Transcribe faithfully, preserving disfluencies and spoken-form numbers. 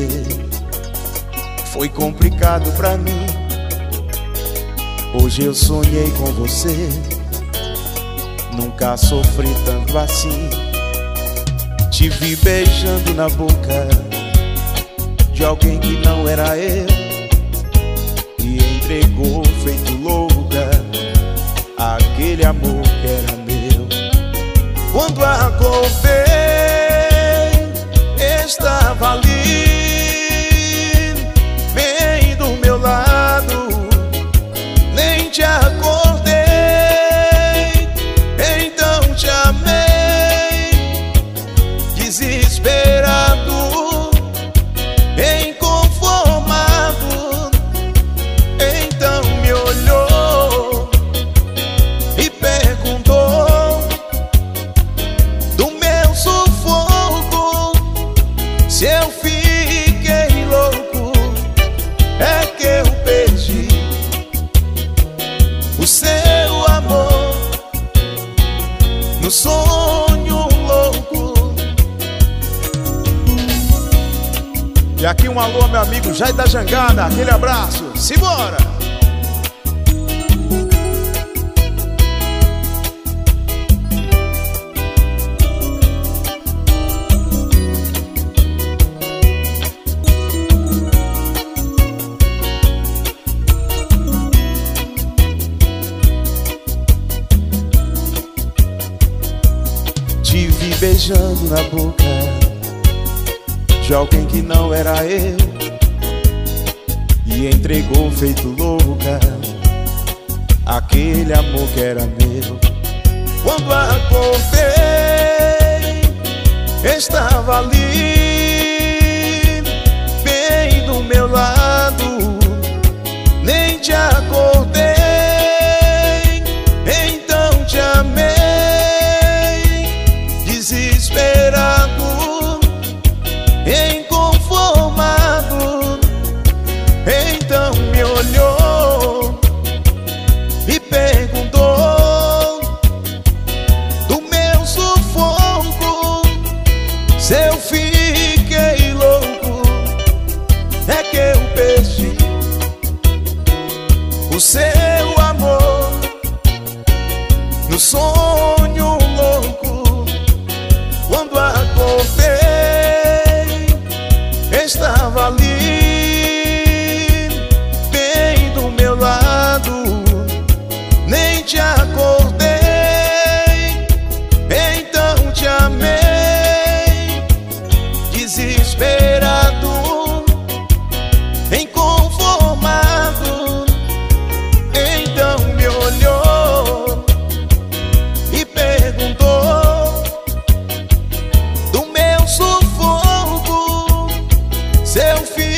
foi complicado pra mim. Hoje eu sonhei com você, nunca sofri tanto assim. Te vi beijando na boca de alguém que não era eu, e entregou feito louca aquele amor que era meu. Quando acordei, estava ali, bem do meu lado, nem te acordei, então te amei, desesperado, inconformado. Então me olhou e perguntou do meu sufoco, se eu fiquei louco. É que eu perdi o seu amor no sonho louco. E aqui um alô, meu amigo Jair da Jangada, aquele abraço, simbora! Te vi beijando na boca de alguém que não era eu, e entregou feito louca aquele amor que era meu. Quando acordei, estava ali, bem do meu lado, nem te acordei, então te amei, desesperado, inconformado. Então me olhou e perguntou do meu sufoco, se eu fiquei louco. É que eu perdi o seu amor no sonho louco. Quando acordei, estava ali, bem do meu lado, nem te acordei, então te amei, desesperado, inconformado. Então me olhou e perguntou do meu sufoco, se eu fiz